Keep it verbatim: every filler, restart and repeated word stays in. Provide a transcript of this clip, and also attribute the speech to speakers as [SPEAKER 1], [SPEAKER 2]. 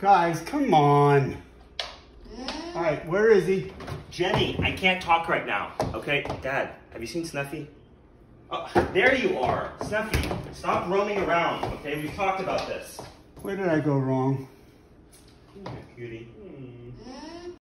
[SPEAKER 1] Guys, come on. All right, where is he?
[SPEAKER 2] Jenny, I can't talk right now, okay? Dad, have you seen Snuffy? Oh, there you are. Snuffy, stop roaming around, okay? We've talked about this.
[SPEAKER 1] Where did I go wrong?
[SPEAKER 2] Come here, cutie. Hmm.